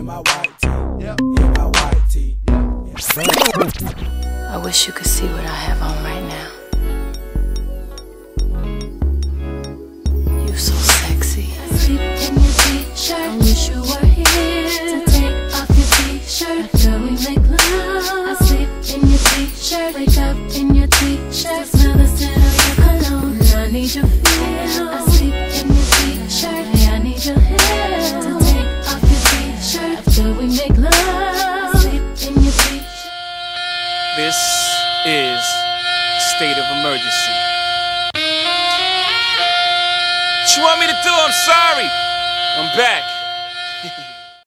my white tee. In my white tee. I wish you could see what I have on right now. You so sexy. Sleep in your t-shirt. I wish you were here to take off your t-shirt after we make love. I sleep in your t-shirt. Wake up in your t-shirt. Smell the scent of your cologne. I need your feel. I sleep in your t-shirt. Hey, I need your hair to take off your t-shirt after we make love. I sleep in your t-shirt. This is state of emergency. What you want me to do? I'm sorry. I'm back.